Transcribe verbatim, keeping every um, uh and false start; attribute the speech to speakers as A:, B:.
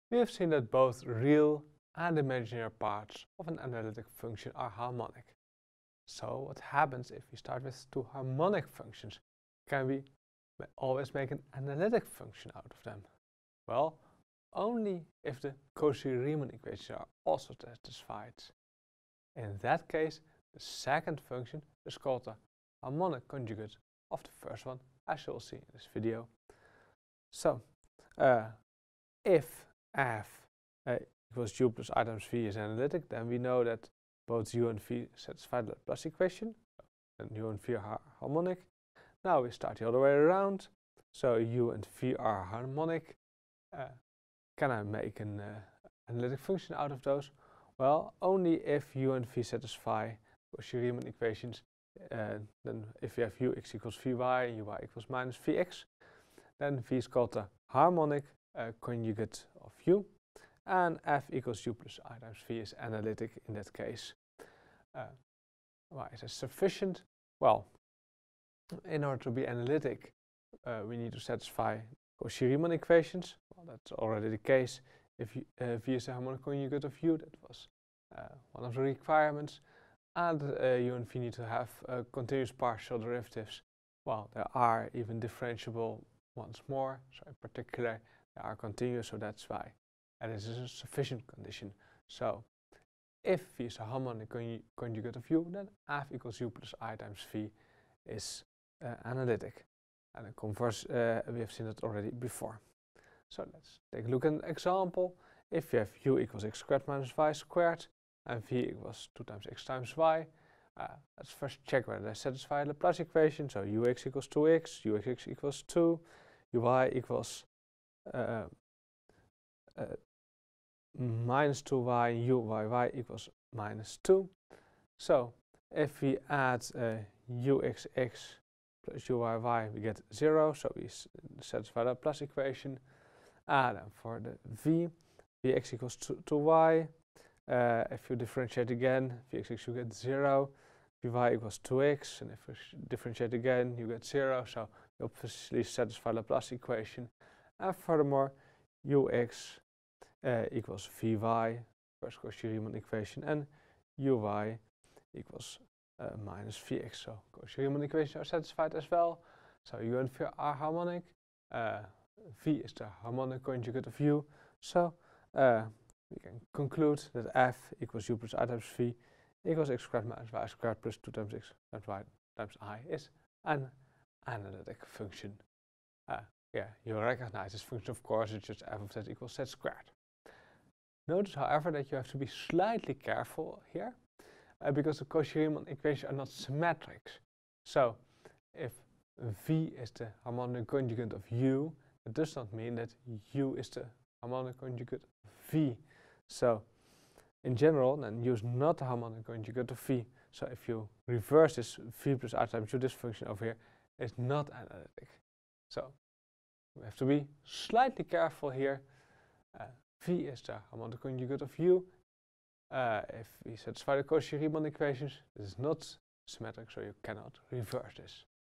A: We have seen that both real and imaginary parts of an analytic function are harmonic. So what happens if we start with two harmonic functions? Can we always make an analytic function out of them? Well, only if the Cauchy-Riemann equations are also satisfied. In that case, the second function is called the harmonic conjugate of the first one, as you will see in this video. So, uh, if f uh, equals u plus I times v is analytic, then we know that both u and v satisfy the Laplace equation, and u and v are harmonic. Now we start the other way around, so u and v are harmonic. Uh, can I make an uh, analytic function out of those? Well, only if u and v satisfy Cauchy-Riemann equations. Uh, then if we have ux equals vy and uy equals minus vx, then v is called the harmonic uh, conjugate of u, and f equals u plus I times v is analytic in that case. Uh, why is this sufficient? Well, in order to be analytic, uh, we need to satisfy Cauchy-Riemann equations. Well, that's already the case. If you, uh, v is a harmonic conjugate of u, that was uh, one of the requirements. And uh, u and v need to have uh, continuous partial derivatives. Well, there are even differentiable once more, so in particular they are continuous, so that's why. And this is a sufficient condition. So if v is a harmonic conju conjugate of u, then f equals u plus I times v is uh, analytic. And in converse, uh, we have seen it already before. So let's take a look at an example. If you have u equals x squared minus y squared, and v equals two times x times y, uh, let's first check whether they satisfy the Laplace equation. So ux equals two x, ux equals two, uy equals uh, uh, minus two y, uyy equals minus two. So if we add uh, uxx plus uyy, we get zero, so we satisfy the Laplace equation. And then for the v, vx equals two y. Uh, if you differentiate again, vx you get zero, vy equals two x, and if you differentiate again, you get zero, so you obviously satisfy the Laplace equation. And furthermore, ux uh, equals vy, first Cauchy-Riemann equation, and uy equals uh, minus vx, so Cauchy-Riemann equations are satisfied as well. So u and v are harmonic, uh, v is the harmonic conjugate of u, so uh, we can conclude that f equals u plus I times v equals x squared minus y squared plus two times x times y times I is an analytic function. Uh, yeah, you recognize this function, of course, it's just f of z equals z squared. Notice, however, that you have to be slightly careful here, uh, because the Cauchy-Riemann equations are not symmetric. So, if v is the harmonic conjugate of u, it does not mean that u is the harmonic conjugate of v. So, in general, then u is not the harmonic conjugate of v. So, if you reverse this v plus I times u, this function over here is not analytic. So, we have to be slightly careful here. Uh, v is the harmonic conjugate of u. Uh, if we satisfy the Cauchy-Riemann equations, this is not symmetric, so you cannot reverse this.